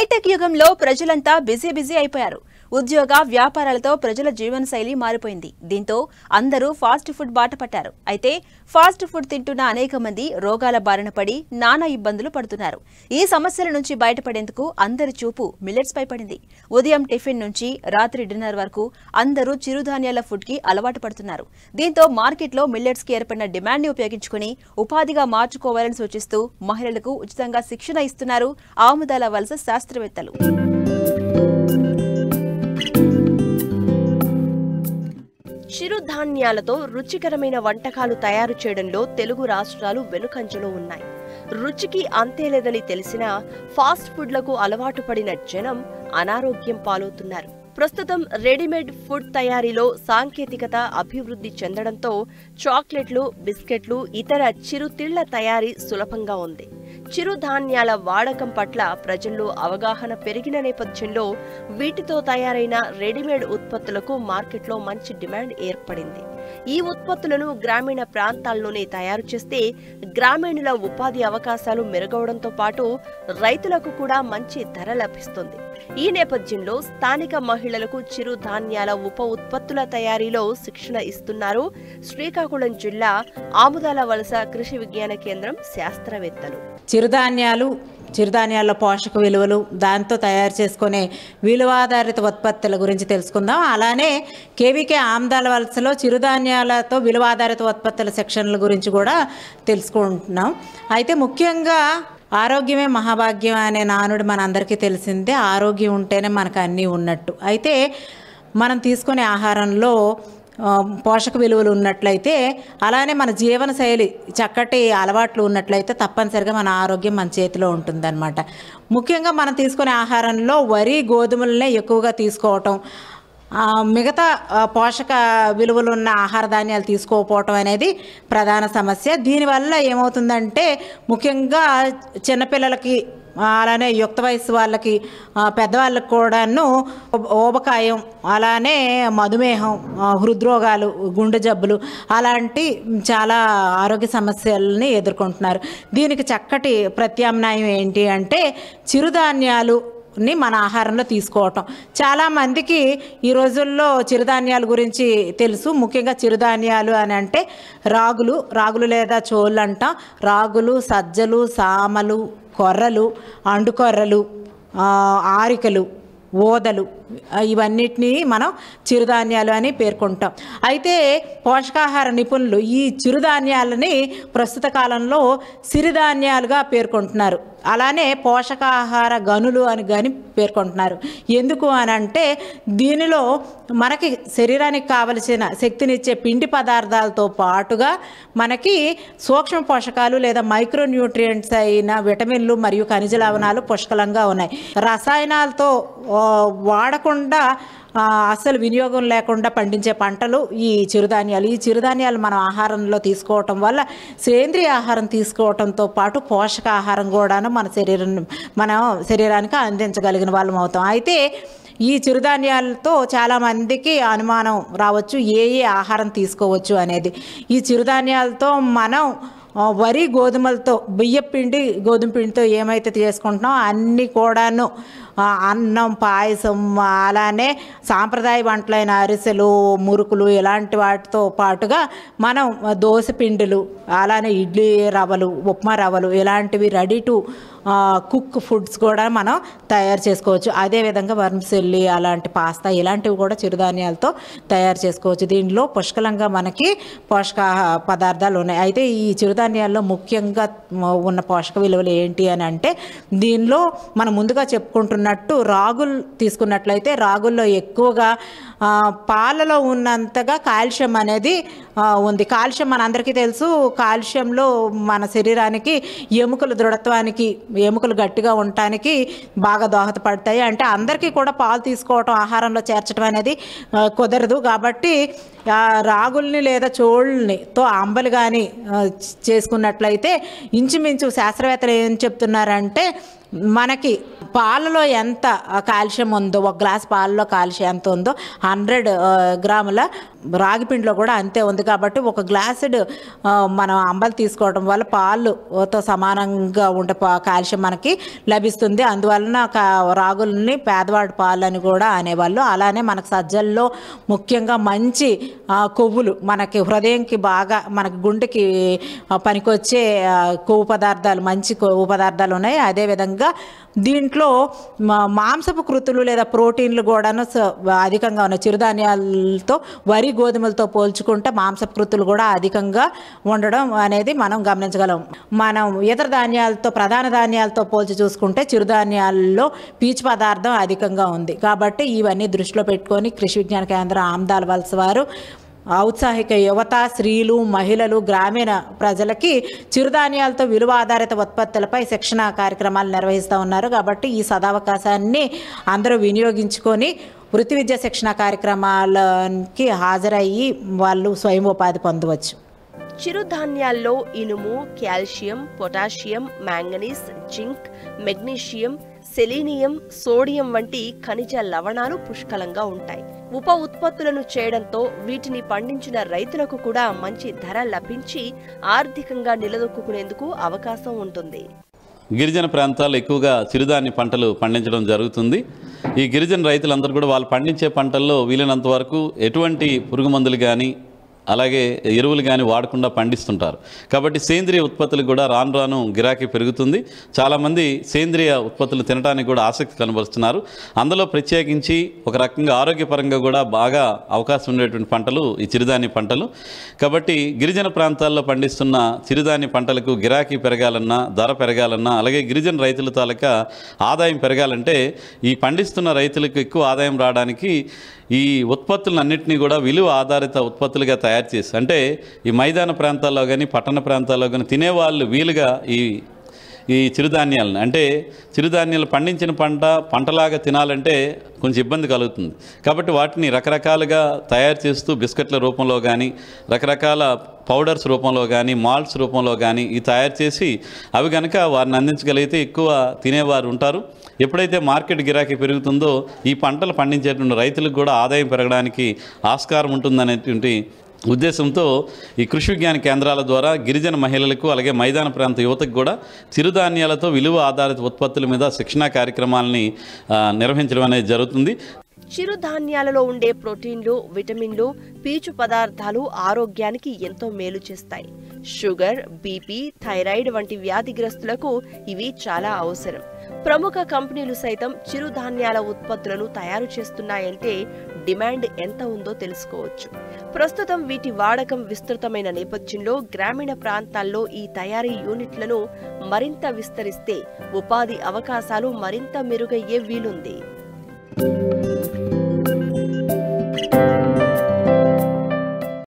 Hitech యుగంలో ప్రజలంతా busy అయిపోయారు. ఉద్యోగ వ్యాపారాలతో ప్రజల జీవనశైలి మారిపోయింది. దీంతో అందరూ ఫాస్ట్ ఫుడ్ బాట పట్టారు. అయితే ఫాస్ట్ ఫుడ్ తింటున్న అనేక మంది రోగాల బారిన పడి నానా ఇబ్బందులు పడుతున్నారు. ఈ సమస్యల నుంచి బయటపడేందుకు అందరి చూపు మిల్లెట్స్ పై పడింది. ఉదయం టిఫిన్ నుంచి రాత్రి డిన్నర్ వరకు అందరూ చిరుధాన్యాల ఫుడ్ కి అలవాటు పడుతున్నారు. దీంతో మార్కెట్లో మిల్లెట్స్ కి ఏర్పడిన డిమాండ్ ని ఉపయోగించుకుని ఉపాధిగా మార్చుకోవాలని సూచిస్తూ మహిళలకు ఉచితంగా శిక్షణ ఇస్తున్నారు ఆముదాల వలస శాస్త్రవేత్తలు. చిరుధాన్యాలతో రుచికరమైన వంటకాలు తయారు చేయడంలో తెలుగు రాష్ట్రాలు వెనుకంజలో ఉన్నాయి. రుచికి అంతేలేదని తెలిసినా ఫాస్ట్ ఫుడ్లకు అలవాటు పడిన జనం అనారోగ్యం పాలవుతున్నారు. ప్రస్తుతం రెడీమేడ్ ఫుడ్ తయారీలో సాంకేతికత అభివృద్ధి చెందడంతో చాక్లెట్లు, బిస్కెట్లు, ఇతర చిరుతిళ్ల తయారీ సులభంగా ఉంది. చిరుధాన్యాల వాడకం పట్ల ప్రజల్లో అవగాహన పెరిగిన నేపథ్యంలో వీటితో తయారైన రెడీమేడ్ ఉత్పత్తులకు మార్కెట్లో మంచి డిమాండ్ ఏర్పడింది. ఈ ఉత్పత్తులను గ్రామీణ ప్రాంతాల్లోనే తయారు చేస్తే గ్రామీణుల ఉపాధి అవకాశాలు మెరుగవడంతో పాటు రైతులకు కూడా మంచి ధర లభిస్తుంది. ఈ నేపథ్యంలో స్థానిక మహిళలకు చిరుధాన్యాల ఉప ఉత్పత్తుల తయారీలో శిక్షణ ఇస్తున్నారు శ్రీకాకుళం జిల్లా ఆముదాల వలస కృషి విజ్ఞాన కేంద్రం శాస్త్రవేత్తలు. చిరుధాన్యాల్లో పోషక విలువలు, దాంతో తయారు చేసుకునే విలువాధారిత ఉత్పత్తుల గురించి తెలుసుకుందాం. అలానే కేవీకే ఆముదాల వలసలో చిరుధాన్యాలతో విలువాధారిత ఉత్పత్తుల సెక్షన్ల గురించి కూడా తెలుసుకుంటున్నాం. అయితే ముఖ్యంగా ఆరోగ్యమే మహాభాగ్యం అనే నానుడు మనందరికీ తెలిసిందే. ఆరోగ్యం ఉంటేనే మనకు అన్నీ ఉన్నట్టు. అయితే మనం తీసుకునే ఆహారంలో పోషక విలువలు ఉన్నట్లయితే, అలానే మన జీవనశైలి చక్కటి అలవాట్లు ఉన్నట్లయితే తప్పనిసరిగా మన ఆరోగ్యం మన చేతిలో ఉంటుందన్నమాట. ముఖ్యంగా మనం తీసుకునే ఆహారంలో వరి, గోధుమలనే ఎక్కువగా తీసుకోవటం, మిగతా పోషక విలువలు ఉన్న ఆహార ధాన్యాలు తీసుకోకపోవటం అనేది ప్రధాన సమస్య. దీనివల్ల ఏమవుతుందంటే ముఖ్యంగా చిన్నపిల్లలకి, అలానే యుక్త వయసు వాళ్ళకి, పెద్దవాళ్ళకి కూడాను ఊబకాయం, అలానే మధుమేహం, హృద్రోగాలు, గుండె జబ్బులు అలాంటి చాలా ఆరోగ్య సమస్యలని ఎదుర్కొంటున్నారు. దీనికి చక్కటి ప్రత్యామ్నాయం ఏంటి అంటే చిరుధాన్యాలు మన ఆహారంలో తీసుకోవటం. చాలామందికి ఈ రోజుల్లో చిరుధాన్యాల గురించి తెలుసు. ముఖ్యంగా చిరుధాన్యాలు అని అంటే రాగులు లేదా చోళ్ళు అంటాం. రాగులు, సజ్జలు, సామలు, కొర్రలు, అండుకొర్రలు, ఆరికలు, ఓదలు, ఇవన్నిటినీ మనం చిరుధాన్యాలు అని పేర్కొంటాం. అయితే పోషకాహార నిపుణులు ఈ చిరుధాన్యాలని ప్రస్తుత కాలంలో సిరిధాన్యాలుగా పేర్కొంటున్నారు. అలానే పోషకాహార గనులు అని పేర్కొంటున్నారు. ఎందుకు అని అంటే దీనిలో మనకి శరీరానికి కావలసిన శక్తినిచ్చే పిండి పదార్థాలతో పాటుగా మనకి సూక్ష్మ పోషకాలు లేదా మైక్రోన్యూట్రియంట్స్ అయిన విటమిన్లు మరియు ఖనిజ లవణాలు పుష్కలంగా ఉన్నాయి. రసాయనాలతో వాడకుండా అసలు వినియోగం లేకుండా పండించే పంటలు ఈ చిరుధాన్యాలు. ఈ చిరుధాన్యాలు మనం ఆహారంలో తీసుకోవటం వల్ల సేంద్రియ ఆహారం తీసుకోవటంతో పాటు పోషకాహారం కూడాను మన శరీరానికి అందించగలిగిన వాళ్ళం అవుతాం. అయితే ఈ చిరుధాన్యాలతో చాలామందికి అనుమానం రావచ్చు, ఏ ఆహారం తీసుకోవచ్చు అనేది. ఈ చిరుధాన్యాలతో మనం వరి, గోధుమలతో, బియ్యం పిండి, గోధుమ పిండితో ఏమైతే చేసుకుంటున్నామో అన్నీ కూడాను అన్నం, పాయసం, అలానే సాంప్రదాయ వంటలైన అరిసెలు, మురుకులు ఇలాంటి వాటితో పాటుగా మనం దోశ పిండిలు, అలానే ఇడ్లీ రవ్వలు, ఉప్మా రవ్వలు ఇలాంటివి రెడీ టు కుక్ ఫుడ్స్ కూడా మనం తయారు చేసుకోవచ్చు. అదేవిధంగా వర్మిసెల్లి, అలాంటి పాస్తా ఇలాంటివి కూడా చిరుధాన్యాలతో తయారు చేసుకోవచ్చు. దీనిలో పుష్కలంగా మనకి పోషక పదార్థాలు ఉన్నాయి. అయితే ఈ చిరుధాన్యాల్లో ముఖ్యంగా ఉన్న పోషక విలువలు ఏంటి అని అంటే దీనిలో మనం ముందుగా చెప్పుకుంటున్నట్టు రాగులు తీసుకున్నట్లయితే రాగుల్లో ఎక్కువగా పాలలో ఉన్నంతగా కాల్షియం అనేది ఉంది. కాల్షియం మనందరికీ తెలుసు. కాల్షియంలో మన శరీరానికి ఎముకల దృఢత్వానికి, ఎముకలు గట్టిగా ఉండటానికి బాగా దోహదపడతాయి. అంటే అందరికీ కూడా పాలు తీసుకోవటం, ఆహారంలో చేర్చడం అనేది కుదరదు. కాబట్టి రాగుల్ని లేదా చోళ్ళనితో అంబలి కానీ చేసుకున్నట్లయితే ఇంచుమించు శాస్త్రవేత్తలు ఏం చెప్తున్నారంటే మనకి పాలలో ఎంత కాల్షియం ఉందో, ఒక గ్లాస్ పాలలో కాల్షియం ఎంత ఉందో 100 గ్రాముల రాగి పిండిలో కూడా అంతే ఉంది. కాబట్టి ఒక గ్లాసుడ్ మనం అంబలి తీసుకోవడం వల్ల పాలుతో సమానంగా ఉండే కాల్షియం మనకి లభిస్తుంది. అందువలన రాగులని పేదవాడి పాలు అని కూడా అనేవాళ్ళు. అలానే మనకు సజ్జల్లో ముఖ్యంగా మంచి కొవ్వులు, మనకి హృదయంకి బాగా, మనకి గుండెకి పనికొచ్చే కొవ్వు పదార్థాలు, మంచి కొవ్వు పదార్థాలు ఉన్నాయి. అదేవిధంగా దీంట్లో మాంసపు కృతులు లేదా ప్రోటీన్లు కూడాను అధికంగా ఉన్నాయి. చిరుధాన్యాలతో వరి గోధుమలతో పోల్చుకుంటే మాంసపు కృతులు కూడా అధికంగా ఉండడం అనేది మనం గమనించగలం. మనం ఇతర ధాన్యాలతో, ప్రధాన ధాన్యాలతో పోల్చి చూసుకుంటే చిరుధాన్యాల్లో పీచు పదార్థం అధికంగా ఉంది. కాబట్టి ఇవన్నీ దృష్టిలో పెట్టుకొని కృషి విజ్ఞాన కేంద్రం ఆమ్దాల వలస వారు ఔత్సాహిక యువత, స్త్రీలు, మహిళలు, గ్రామీణ ప్రజలకి చిరుధాన్యాలతో విలువ ఆధారిత ఉత్పత్తులపై శిక్షణ కార్యక్రమాలు నిర్వహిస్తూ ఉన్నారు. కాబట్టి ఈ సదవకాశాన్ని అందరూ వినియోగించుకొని వృత్తి విద్యా శిక్షణ కార్యక్రమాలకి హాజరయ్యి వాళ్ళు స్వయం ఉపాధి పొందవచ్చు. చిరుధాన్యాల్లో ఇనుము, calcium, potassium, manganese, zinc, magnesium, selenium, sodium వంటి ఖనిజ లవణాలు పుష్కలంగా ఉంటాయి. ఉప ఉత్పత్తులను చేయడంతో వీటిని పండించిన రైతులకు కూడా మంచి ధర లభించి ఆర్థికంగా నిలదొక్కునేందుకు అవకాశం ఉంటుంది. గిరిజన ప్రాంతాల్లో ఎక్కువగా చిరుధాన్య పంటలు పండించడం జరుగుతుంది. ఈ గిరిజన రైతులందరూ కూడా వాళ్ళు పండించే పంటల్లో వీలైనంత వరకు ఎటువంటి పురుగు మందులు కానీ అలాగే ఎరువులు కానీ వాడకుండా పండిస్తుంటారు. కాబట్టి సేంద్రియ ఉత్పత్తులు కూడా రాను రాను గిరాకీ పెరుగుతుంది. చాలామంది సేంద్రియ ఉత్పత్తులు తినడానికి కూడా ఆసక్తి కనబరుస్తున్నారు. అందులో ప్రత్యేకించి ఒక రకంగా ఆరోగ్యపరంగా కూడా బాగా అవకాశం ఉండేటువంటి పంటలు ఈ చిరుధాన్య పంటలు. కాబట్టి గిరిజన ప్రాంతాల్లో పండిస్తున్న చిరుధాన్య పంటలకు గిరాకీ పెరగాలన్నా, ధర పెరగాలన్నా, అలాగే గిరిజన రైతుల తాలూకా ఆదాయం పెరగాలంటే ఈ పండిస్తున్న రైతులకు ఎక్కువ ఆదాయం రావడానికి ఈ ఉత్పత్తులన్నింటినీ కూడా విలువ ఆధారిత ఉత్పత్తులుగా తయారు చేసి, అంటే ఈ మైదాన ప్రాంతాల్లో కానీ పట్టణ ప్రాంతాల్లో కానీ తినేవాళ్ళు వీలుగా ఈ చిరుధాన్యాలను, అంటే చిరుధాన్యాలు పండించిన పంటలాగా తినాలంటే కొంచెం ఇబ్బంది కలుగుతుంది. కాబట్టి వాటిని రకరకాలుగా తయారు చేస్తూ బిస్కెట్ల రూపంలో కానీ, రకరకాల పౌడర్స్ రూపంలో కానీ, మాల్ట్స్ రూపంలో కానీ ఈ తయారు చేసి అవి కనుక వారిని అందించగలిగితే ఎక్కువ తినేవారు ఉంటారు. ఎప్పుడైతే మార్కెట్ గిరాకీ పెరుగుతుందో ఈ పంటలు పండించేటువంటి రైతులకు కూడా ఆదాయం పెరగడానికి ఆస్కారం ఉంటుందనేటువంటి ఉద్దేశంతో ఈ కృషి విజ్ఞాన కేంద్రాల ద్వారా గిరిజన మహిళలకు అలాగే మైదాన ప్రాంత యువతకు కూడా చిరుధాన్యాలతో విలువ ఆధారిత ఉత్పత్తుల మీద శిక్షణా కార్యక్రమాలని నిర్వహించడం అనేది జరుగుతుంది. చిరుధాన్యాలలో ఉండే ప్రోటీన్లు, విటమిన్లు, పీచు పదార్థాలు ఆరోగ్యానికి ఎంతో మేలు చేస్తాయి. షుగర్, బీపీ, థైరాయిడ్ వంటి వ్యాధిగ్రస్తులకు ఇవి చాలా అవసరం. ప్రముఖ కంపెనీలు సైతం చిరుధాన్యాల ఉత్పత్తులను తయారు చేస్తున్నాయంటే డిమాండ్ ఎంత ఉందో తెలుసుకోవచ్చు. ప్రస్తుతం వీటి వాడకం విస్తృతమైన నేపథ్యంలో గ్రామీణ ప్రాంతాల్లో ఈ తయారీ యూనిట్లను మరింత విస్తరిస్తే ఉపాధి అవకాశాలు మరింత మెరుగయ్యే వీలుంది.